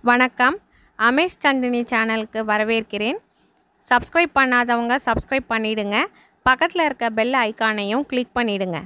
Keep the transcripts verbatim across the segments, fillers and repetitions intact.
வணக்கம். அமேஸ் சந்தினி சேனலுக்கு வரவேற்கிறேன். சப்ஸ்கிரைப் பண்ணாதவங்க சப்ஸ்கிரைப் பண்ணிடுங்க. பக்கத்தில் இருக்க பெல் ஐகானையும் கிளிக் பண்ணிடுங்க.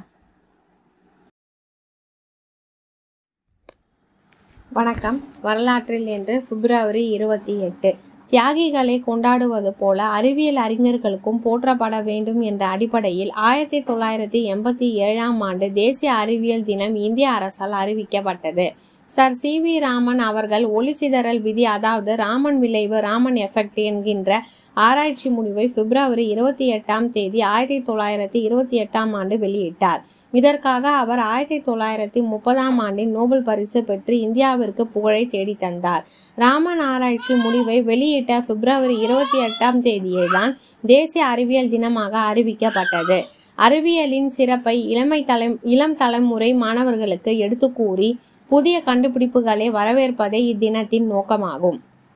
வணக்கம். வரலாற்றில் இன்று பிப்ரவரி இருபத்தி எட்டு. தியாகிகளை கொண்டாடுவது போல அறிவியல் அறிஞர்களுக்கும் போற்றப்பட வேண்டும் என்ற அடிப்படையில் ஆயிரத்தி தொள்ளாயிரத்தி எண்பத்தி ஏழாம் ஆண்டு தேசிய அறிவியல் தினம் இந்திய அரசால் அறிவிக்கப்பட்டது. சர் சி வி ராமன் அவர்கள் ஒளிச்சிதறல் விதி, அதாவது ராமன் விளைவு, ராமன் எஃபெக்ட் என்கின்ற ஆராய்ச்சி முடிவை பிப்ரவரி இருபத்தி எட்டாம் தேதி ஆயிரத்தி தொள்ளாயிரத்தி இருபத்தி எட்டாம் ஆண்டு வெளியிட்டார். இதற்காக அவர் ஆயிரத்தி தொள்ளாயிரத்தி முப்பதாம் ஆண்டின் நோபல் பரிசு பெற்று இந்தியாவிற்கு புகழை தேடி தந்தார். ராமன் ஆராய்ச்சி முடிவை வெளியிட்ட பிப்ரவரி இருபத்தி எட்டாம் தேதியே தான் தேசிய அறிவியல் தினமாக அறிவிக்கப்பட்டது. அறிவியலின் சிறப்பை இளமை தலை இளம் தலைமுறை மாணவர்களுக்கு எடுத்து கூறி புதிய கண்டுபிடிப்புகளை வரவேற்பதே இத்தினத்தின் நோக்கமாகும்.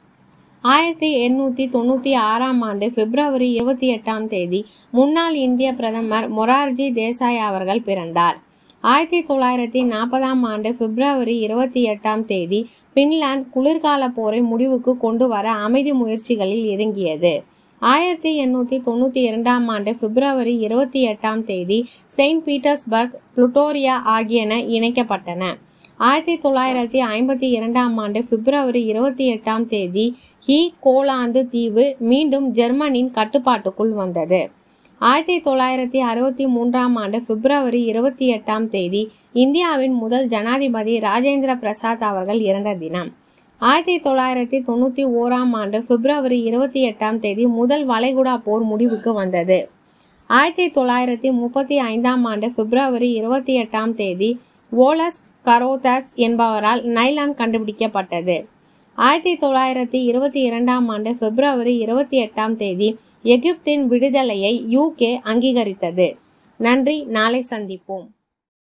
ஆயிரத்தி எண்ணூற்றி தொண்ணூற்றி ஆறாம் ஆண்டு பிப்ரவரி இருபத்தி எட்டாம் தேதி முன்னாள் இந்திய பிரதமர் மொரார்ஜி தேசாய் அவர்கள் பிறந்தார். ஆயிரத்தி தொள்ளாயிரத்தி நாற்பதாம் ஆண்டு பிப்ரவரி இருபத்தி எட்டாம் தேதி பின்லாந்து குளிர்கால போரை முடிவுக்கு கொண்டு வர அமைதி முயற்சிகளில் இறங்கியது. ஆயிரத்தி எண்ணூற்றி தொண்ணூற்றி இரண்டாம் ஆண்டு பிப்ரவரி இருபத்தி எட்டாம் தேதி செயின்ட் பீட்டர்ஸ்பர்க், புளோட்டோரியா ஆகியன இணைக்கப்பட்டன. ஆயிரத்தி தொள்ளாயிரத்தி ஐம்பத்தி இரண்டாம் ஆண்டு பிப்ரவரி இருபத்தி எட்டாம் தேதி ஹி கோலாந்து தீவு மீண்டும் ஜெர்மனியின் கட்டுப்பாட்டுக்குள் வந்தது. ஆயிரத்தி தொள்ளாயிரத்தி அறுபத்தி மூன்றாம் ஆண்டு பிப்ரவரி இருபத்தி எட்டாம் தேதி இந்தியாவின் முதல் ஜனாதிபதி ராஜேந்திர பிரசாத் அவர்கள் இறந்த தினம். ஆயிரத்தி தொள்ளாயிரத்தி தொண்ணூற்றி ஓராம் ஆண்டு பிப்ரவரி இருபத்தி எட்டாம் தேதி முதல் வளைகுடா போர் முடிவுக்கு வந்தது. ஆயிரத்தி தொள்ளாயிரத்தி முப்பத்தி ஐந்தாம் ஆண்டு பிப்ரவரி இருபத்தி எட்டாம் தேதி வோலஸ் கரோதஸ் என்பவரால் நைலான் கண்டுபிடிக்கப்பட்டது. ஆயிரத்தி தொள்ளாயிரத்தி இருபத்தி இரண்டாம் ஆண்டு பிப்ரவரி இருபத்தி எட்டாம் தேதி எகிப்தின் விடுதலையை யூகே அங்கீகரித்தது. நன்றி. நாளை சந்திப்போம்.